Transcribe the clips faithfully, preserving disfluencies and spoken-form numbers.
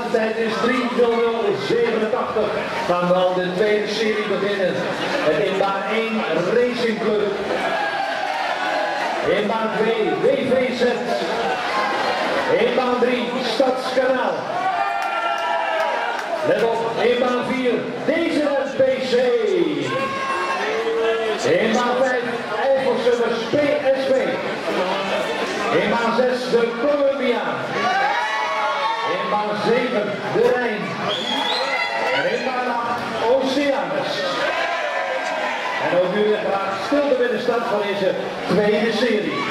tijd is drie nul nul zevenentachtig. Gaan we al de tweede serie beginnen. Het in baan één Racing Club. In baan twee W V Z. In baan drie Stadskanaal. Let op, in baan vier deze P C. In baan vijf Eifelsummers P S V. In baan zes de Columbia. In baan zeven de Rijn. En in baan acht Oceanus. En ook nu weer graag stil de binnenstand van deze tweede serie.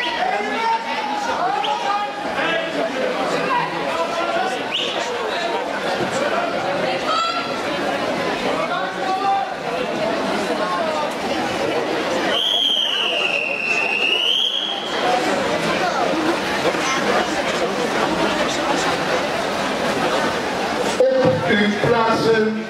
Op uw plaatsen.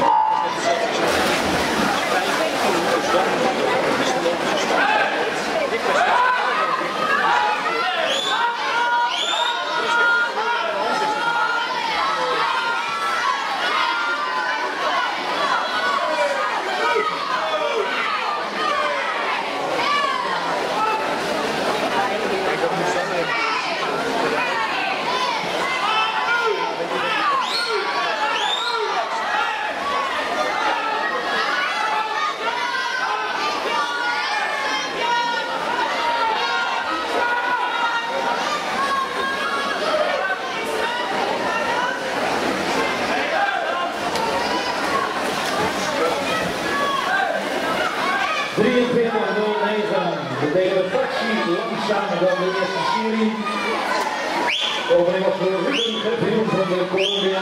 drieëntwintig nul negen, de derde fractie langzamer dan de eerste serie. Overigens was voor Ruben Geviel van de Columbia.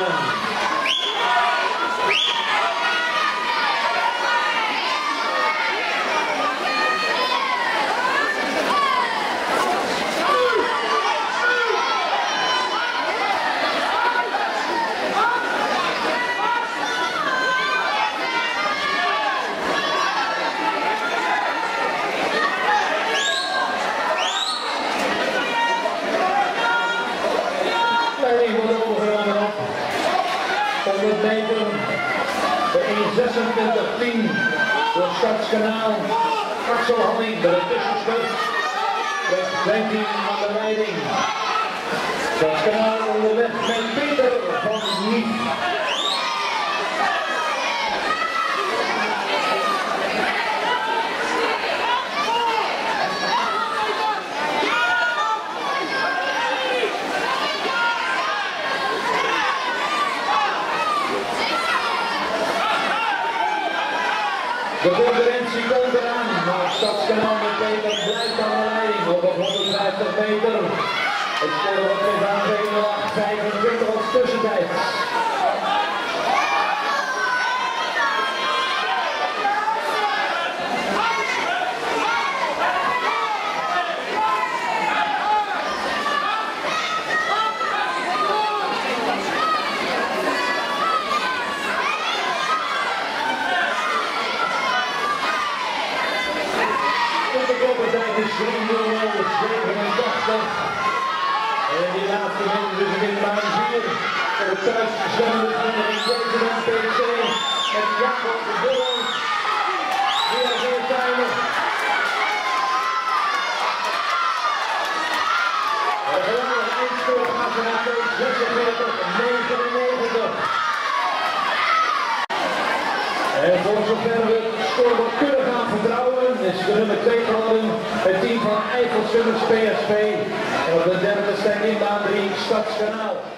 honderd meter, de één zesentwintig tien door Stadskanaal. Axel Hanning met een tussenschot. vijftien aan de leiding. Stadskanaal onderweg met Peter van Nief. De concurrentie komt eraan, maar Stadskanaal met Peter blijft aan de leiding op honderdvijftig meter. Het scoren van twee van twee nul acht vijfentwintig als tussentijd. De tijd is drie nul nul zevenentachtig. En die laatste mensen dus in baan vier. Voor de thuiszwemmende in Zevenend P C. Met Jacob de Boel. Weer heel veilig. En de lange eindscore gaat ze naar zesenveertig negenennegentig. En voor zover we het scorebord kunnen gaan vertrouwen, is de nummer twee geworden, het team van Eifelsummers P S V. En op de derde stand in baan drie Stadskanaal.